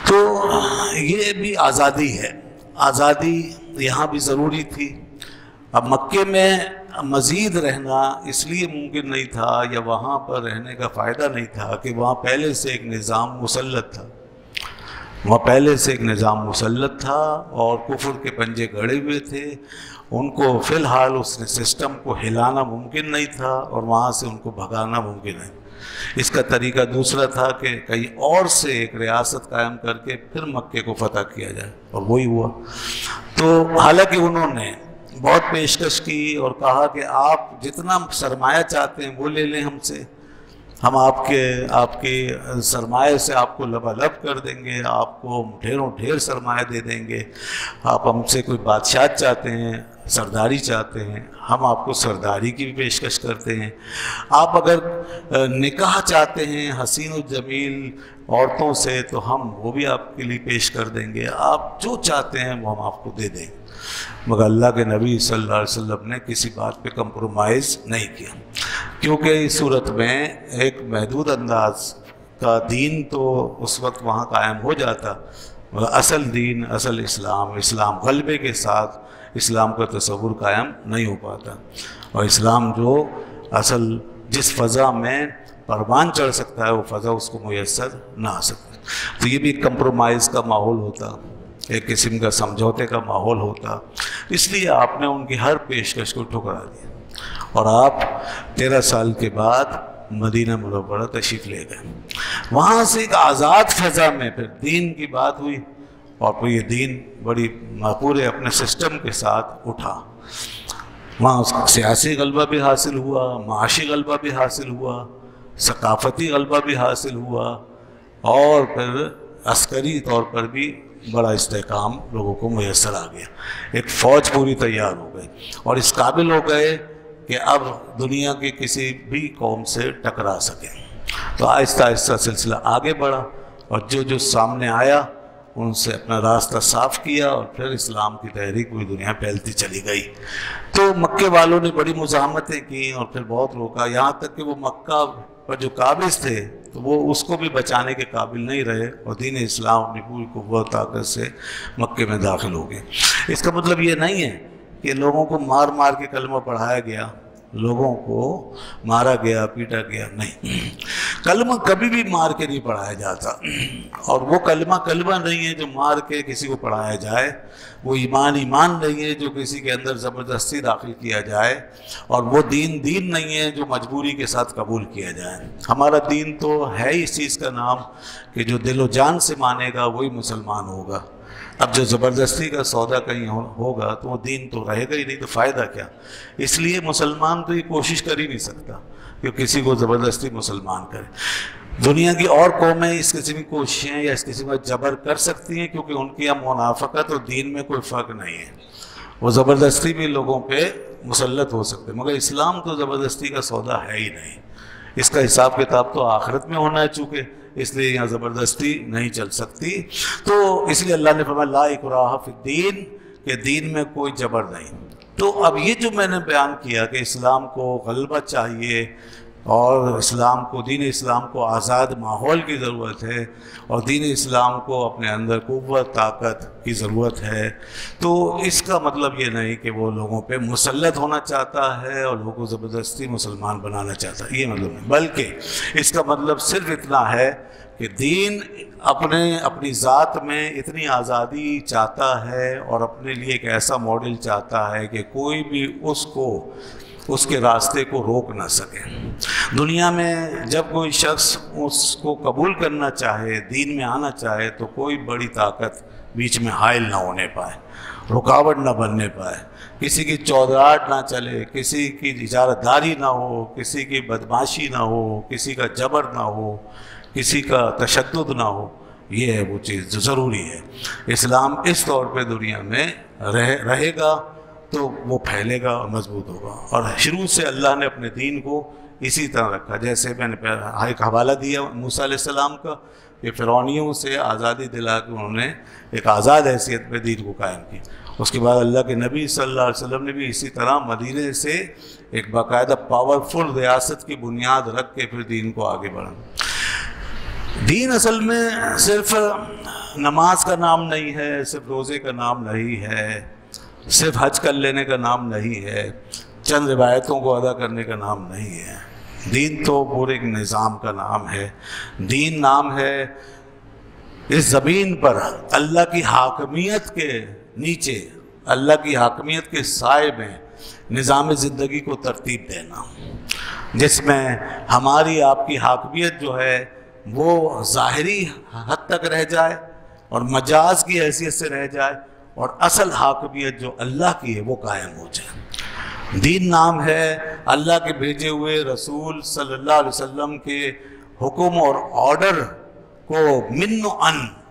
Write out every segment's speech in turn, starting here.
تو یہ بھی آزادی ہے، آزادی یہاں بھی ضروری تھی۔ اب مکے میں مزید رہنا اس لیے ممکن نہیں تھا، یا وہاں پر رہنے کا فائدہ نہیں تھا کہ وہاں پہلے سے ایک نظام مسلط تھا، وہاں پہلے سے ایک نظام مسلط تھا اور کفر کے پنجے گڑے ہوئے تھے، ان کو فی الحال اس سسٹم کو ہلانا ممکن نہیں تھا اور وہاں سے ان کو بھگانا ممکن ہے۔ اس کا طریقہ دوسرا تھا کہ کہیں اور سے ایک ریاست قائم کر کے پھر مکے کو فتح کیا جائے، اور وہی ہوا۔ تو حالانکہ انہوں نے بہت پیشکش کی اور کہا کہ آپ جتنا سرمایہ چاہتے ہیں وہ لے لیں ہم سے، ہم آپ کے سرمایہ سے آپ کو لبالب کر دیں گے، آپ کو ڈھیروں ڈھیر سرمایہ دے دیں گے، آپ ہم سے کوئی بادشاہت چاہتے ہیں، سرداری چاہتے ہیں، ہم آپ کو سرداری کی بھی پیشکش کرتے ہیں، آپ اگر نکاح چاہتے ہیں حسین و جمیل عورتوں سے تو ہم وہ بھی آپ کے لیے پیش کر دیں گے، آپ جو چاہتے ہیں وہ ہم آپ کو دے دیں گے۔ مگر اللہ کے نبی صلی اللہ علیہ وسلم نے کسی بات پہ کمپرومائز نہیں کیا، کیونکہ اس صورت میں ایک محدود انداز کا دین تو اس وقت وہاں قائم ہو جاتا، مگر اصل دین، اصل اسلام غلبے کے ساتھ اسلام کا تصور قائم نہیں ہو پاتا، اور اسلام جو اصل جس فضا میں پروان چڑھ سکتا ہے وہ فضا اس کو میسر نہ آ سکتا، تو یہ بھی ایک کمپرومائز کا ماحول ہوتا، ایک قسم کا سمجھوتے کا ماحول ہوتا، اس لیے آپ نے ان کی ہر پیشکش کو ٹھکرا دیا، اور آپ 13 سال کے بعد مدینہ منورہ تشریف لے گئے۔ وہاں سے ایک آزاد فضا میں پھر دین کی بات ہوئی، اور پھر یہ دین بڑی پورے اپنے سسٹم کے ساتھ اٹھا، وہاں اس کا سیاسی غلبہ بھی حاصل ہوا، معاشی غلبہ بھی حاصل ہوا، ثقافتی غلبہ بھی حاصل ہوا، اور پھر عسکری طور پر بھی بڑا استحکام لوگوں کو میسر آ گیا، ایک فوج پوری تیار ہو گئی، اور اس قابل ہو گئے کہ اب دنیا کی کسی بھی قوم سے ٹکرا سکیں۔ تو آہستہ آہستہ سلسلہ آگے بڑھا، اور جو سامنے آیا ان سے اپنا راستہ صاف کیا، اور پھر اسلام کی تحریک پوری دنیا پھیلتی چلی گئی۔ تو مکے والوں نے بڑی مزاحمتیں کی اور پھر بہت روکا، یہاں تک کہ وہ مکہ پر جو قابض تھے تو وہ اس کو بھی بچانے کے قابل نہیں رہے، اور دین اسلام اپنی پوری قوت طاقت سے مکے میں داخل ہو گئے۔ اس کا مطلب یہ نہیں ہے کہ لوگوں کو مار مار کے کلمہ پڑھایا گیا، لوگوں کو مارا گیا، پیٹا گیا، نہیں، کلمہ کبھی بھی مار کے نہیں پڑھایا جاتا، اور وہ کلمہ نہیں ہے جو مار کے کسی کو پڑھایا جائے، وہ ایمان نہیں ہے جو کسی کے اندر زبردستی داخل کیا جائے، اور وہ دین نہیں ہے جو مجبوری کے ساتھ قبول کیا جائے۔ ہمارا دین تو ہے اس چیز کا نام کہ جو دل و جان سے مانے گا وہی مسلمان ہوگا۔ اب جو زبردستی کا سودا کہیں ہوگا تو وہ دین تو رہے گا ہی نہیں، تو فائدہ کیا؟ اس لیے مسلمان تو یہ کوشش کر ہی نہیں سکتا کہ کسی کو زبردستی مسلمان کرے۔ دنیا کی اور قومیں اس قسم کی کوششیں یا اس قسم کا جبر کر سکتی ہیں، کیونکہ ان کی یہاں منافقت اور دین میں کوئی فرق نہیں ہے، وہ زبردستی بھی لوگوں پہ مسلط ہو سکتے، مگر اسلام تو زبردستی کا سودا ہے ہی نہیں، اس کا حساب کتاب تو آخرت میں ہونا ہے، چونکہ اس لیے یہاں زبردستی نہیں چل سکتی۔ تو اس لیے اللہ نے فرمایا لا اکراہ فی الدین، کہ دین میں کوئی جبر نہیں۔ تو اب یہ جو میں نے بیان کیا کہ اسلام کو غلبہ چاہیے، اور دین اسلام کو آزاد ماحول کی ضرورت ہے، اور دین اسلام کو اپنے اندر قوت طاقت کی ضرورت ہے، تو اس کا مطلب یہ نہیں کہ وہ لوگوں پہ مسلط ہونا چاہتا ہے اور لوگوں کو زبردستی مسلمان بنانا چاہتا ہے، یہ مطلب نہیں، بلکہ اس کا مطلب صرف اتنا ہے کہ دین اپنی ذات میں اتنی آزادی چاہتا ہے، اور اپنے لیے ایک ایسا ماڈل چاہتا ہے کہ کوئی بھی اس کے راستے کو روک نہ سکے۔ دنیا میں جب کوئی شخص اس کو قبول کرنا چاہے، دین میں آنا چاہے، تو کوئی بڑی طاقت بیچ میں حائل نہ ہونے پائے، رکاوٹ نہ بننے پائے، کسی کی چودراہٹ نہ چلے، کسی کی اجارت داری نہ ہو، کسی کی بدماشی نہ ہو، کسی کا جبر نہ ہو، کسی کا تشدد نہ ہو، یہ ہے وہ چیز جو ضروری ہے۔ اسلام اس طور پہ دنیا میں رہے گا تو وہ پھیلے گا اور مضبوط ہوگا، اور شروع سے اللہ نے اپنے دین کو اسی طرح رکھا، جیسے میں نے ایک حوالہ دیا موسیٰ علیہ السلام کا، کہ فرعونیوں سے آزادی دلا کے انہوں نے ایک آزاد حیثیت پہ دین کو قائم کیا۔ اس کے بعد اللہ کے نبی صلی اللہ علیہ وسلم نے بھی اسی طرح مدینے سے ایک باقاعدہ پاورفل ریاست کی بنیاد رکھ کے پھر دین کو آگے بڑھا۔ دین اصل میں صرف نماز کا نام نہیں ہے، صرف روزے کا نام نہیں ہے، صرف حج کر لینے کا نام نہیں ہے، چند روایتوں کو ادا کرنے کا نام نہیں ہے۔ دین تو پورے ایک نظام کا نام ہے۔ دین نام ہے اس زمین پر اللہ کی حاکمیت کے نیچے، اللہ کی حاکمیت کے سائے میں نظام زندگی کو ترتیب دینا، جس میں ہماری آپ کی حاکمیت جو ہے وہ ظاہری حد تک رہ جائے اور مجاز کی حیثیت سے رہ جائے، اور اصل حاکمیت جو اللہ کی ہے وہ قائم ہو جائے۔ دین نام ہے اللہ کے بھیجے ہوئے رسول صلی اللہ علیہ وسلم کے حکم اور آرڈر کو من و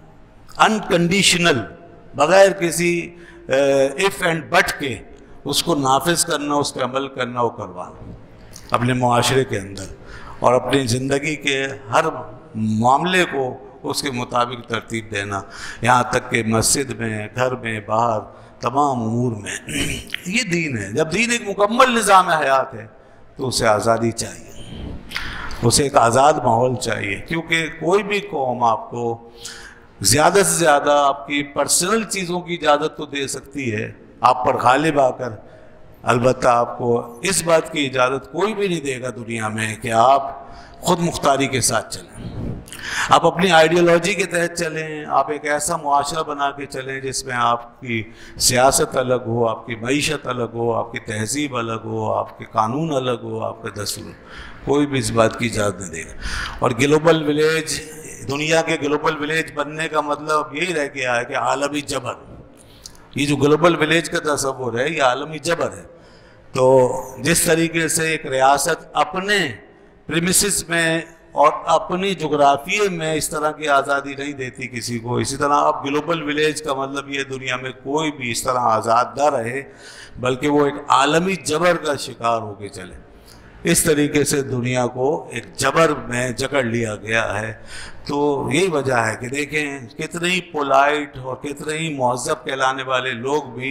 انکنڈیشنل، بغیر کسی اف اینڈ بٹ کے اس کو نافذ کرنا، اس پہ عمل کرنا، وہ کروانا اپنے معاشرے کے اندر، اور اپنی زندگی کے ہر معاملے کو اس کے مطابق ترتیب دینا، یہاں تک کہ مسجد میں، گھر میں، باہر، تمام امور میں۔ یہ دین ہے۔ جب دین ایک مکمل نظام حیات ہے تو اسے آزادی چاہیے، اسے ایک آزاد ماحول چاہیے، کیونکہ کوئی بھی قوم آپ کو زیادہ سے زیادہ آپ کی پرسنل چیزوں کی اجازت تو دے سکتی ہے آپ پر غالب آ کر، البتہ آپ کو اس بات کی اجازت کوئی بھی نہیں دے گا دنیا میں کہ آپ خود مختاری کے ساتھ چلیں، آپ اپنی آئیڈیالوجی کے تحت چلیں، آپ ایک ایسا معاشرہ بنا کے چلیں جس میں آپ کی سیاست الگ ہو، آپ کی معیشت الگ ہو، آپ کی تہذیب الگ ہو، آپ کے قانون الگ ہو، آپ کا دستور، کوئی بھی اس بات کی اجازت نہیں دے گا۔ اور گلوبل ولیج، دنیا کے گلوبل ولیج بننے کا مطلب یہی رہ گیا ہے کہ عالمی جبر، یہ جو گلوبل ولیج کا تصور ہے یہ عالمی جبر ہے۔ تو جس طریقے سے ایک ریاست اپنے پریمیسز میں اور اپنی جغرافیے میں اس طرح کی آزادی نہیں دیتی کسی کو، اسی طرح اب گلوبل ولیج کا مطلب یہ دنیا میں کوئی بھی اس طرح آزاد نہ رہے، بلکہ وہ ایک عالمی جبر کا شکار ہو کے چلے۔ اس طریقے سے دنیا کو ایک جبر میں جکڑ لیا گیا ہے۔ تو یہی وجہ ہے کہ دیکھیں کتنے ہی پولائٹ اور کتنے ہی مہذب کہلانے والے لوگ بھی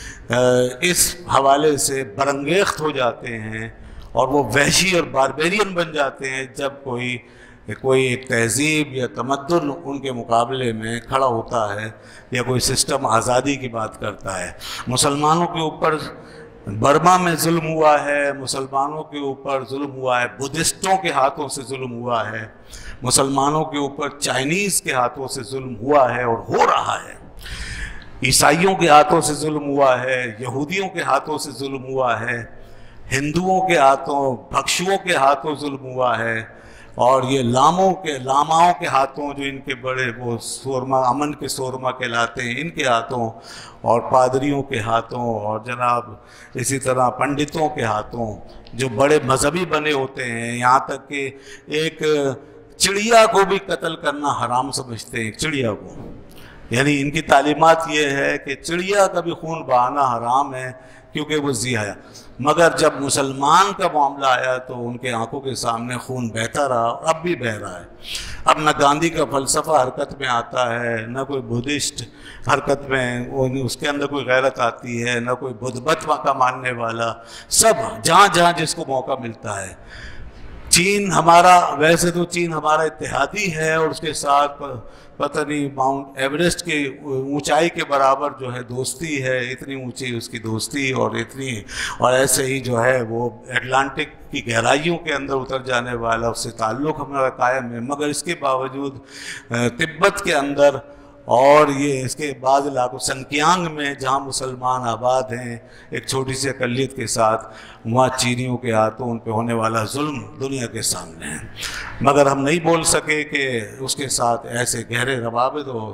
اس حوالے سے برانگیخت ہو جاتے ہیں، اور وہ وحشی اور باربیرین بن جاتے ہیں جب کوئی ایک تہذیب یا تمدن ان کے مقابلے میں کھڑا ہوتا ہے، یا کوئی سسٹم آزادی کی بات کرتا ہے۔ مسلمانوں کے اوپر برما میں ظلم ہوا ہے، مسلمانوں کے اوپر ظلم ہوا ہے، بدھسٹوں کے ہاتھوں سے ظلم ہوا ہے، مسلمانوں کے اوپر چائنیز کے ہاتھوں سے ظلم ہوا ہے اور ہو رہا ہے، عیسائیوں کے ہاتھوں سے ظلم ہوا ہے، یہودیوں کے ہاتھوں سے ظلم ہوا ہے، ہندوؤں کے ہاتھوں، بھکشوؤں کے ہاتھوں ظلم ہوا ہے، اور یہ لاماؤں کے ہاتھوں، جو ان کے بڑے وہ سورما، امن کے سورما کہلاتے ہیں، ان کے ہاتھوں، اور پادریوں کے ہاتھوں، اور جناب اسی طرح پنڈتوں کے ہاتھوں، جو بڑے مذہبی بنے ہوتے ہیں، یہاں تک کہ ایک چڑیا کو بھی قتل کرنا حرام سمجھتے ہیں، چڑیا کو، یعنی ان کی تعلیمات یہ ہے کہ چڑیا کا بھی خون بہانا حرام ہے کیونکہ وہ ذی حیا۔ مگر جب مسلمان کا معاملہ آیا تو ان کے آنکھوں کے سامنے خون بہتا رہا، اور اب بھی بہہ رہا ہے۔ اب نہ گاندھی کا فلسفہ حرکت میں آتا ہے، نہ کوئی بدھسٹ حرکت میں اس کے اندر کوئی غیرت آتی ہے، نہ کوئی بدھ مت کا ماننے والا، سب جہاں جہاں جس کو موقع ملتا ہے۔ چین ہمارا، ویسے تو چین ہمارا اتحادی ہے، اور اس کے ساتھ پتہ نہیں ماؤنٹ ایوریسٹ کی اونچائی کے برابر جو ہے دوستی ہے، اتنی اونچی اس کی دوستی، اور ایسے ہی جو ہے وہ اٹلانٹک کی گہرائیوں کے اندر اتر جانے والا اس سے تعلق ہمارا قائم ہے۔ مگر اس کے باوجود تبت کے اندر اور یہ اس کے بعض علاقوں سنکیانگ میں جہاں مسلمان آباد ہیں ایک چھوٹی سی اقلیت کے ساتھ، وہاں چینیوں کے ہاتھوں ان پہ ہونے والا ظلم دنیا کے سامنے ہے۔ مگر ہم نہیں بول سکے کہ اس کے ساتھ ایسے گہرے روابط ہو،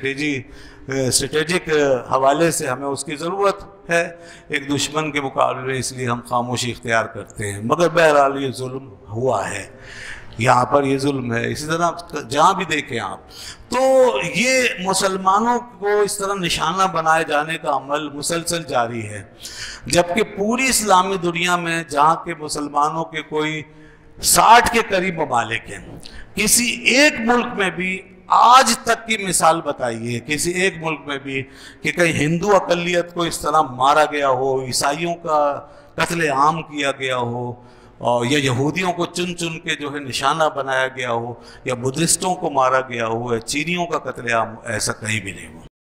اسٹریٹجک حوالے سے ہمیں اس کی ضرورت ہے ایک دشمن کے مقابلے میں، اس لیے ہم خاموشی اختیار کرتے ہیں۔ مگر بہرحال یہ ظلم ہوا ہے، یہاں پر یہ ظلم ہے، اسی طرح جہاں بھی دیکھیں آپ۔ تو یہ مسلمانوں کو اس طرح نشانہ بنائے جانے کا عمل مسلسل جاری ہے، جبکہ پوری اسلامی دنیا میں جہاں کے مسلمانوں کے کوئی 60 کے قریب ممالک ہیں، کسی ایک ملک میں بھی آج تک کی مثال بتائیے، کسی ایک ملک میں بھی کہ کہیں ہندو اقلیت کو اس طرح مارا گیا ہو، عیسائیوں کا قتل عام کیا گیا ہو، اور یا یہودیوں کو چن چن کے جو ہے نشانہ بنایا گیا ہو، یا بدھسٹوں کو مارا گیا ہو، یا چینیوں کا قتل عام، ایسا کہیں بھی نہیں ہوا۔